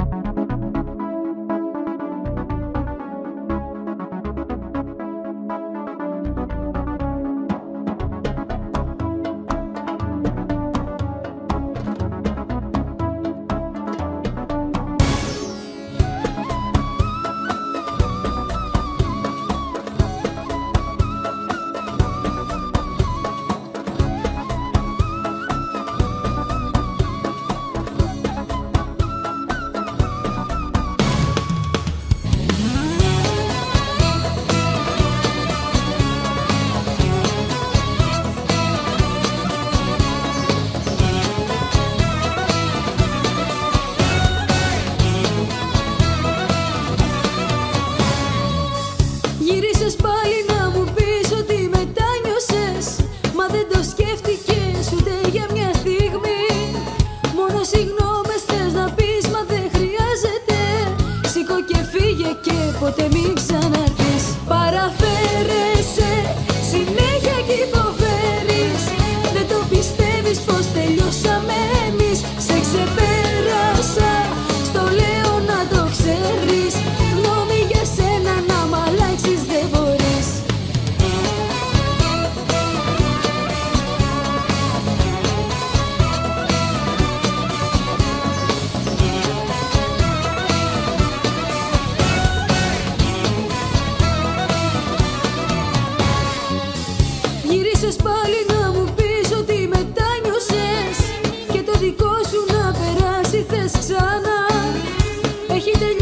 Γύρισες πάλι να μου πεις ότι μετάνιωσες, μα δεν το σκέφτηκες ούτε για μια στιγμή. Μόνο συγγνώμες θες να πεις, μα δεν χρειάζεται. Σήκω και φύγε και ποτέ μην ξαναρθείς. Παραφέρεσαι, συνέχεια κι υποφέρεις. Δεν το πιστεύεις πως τελειώσαμε εμείς. Σε ξεπέρασα, στο λέω να το ξέρεις. Γνώμη για σένα να μ' αλλάξεις δεν μπορείς. Γύρισες πάλι να μου πεις ότι μετάνιωσες και το δικό σου να περάσει θες ξανά. Έχει τελειώσει.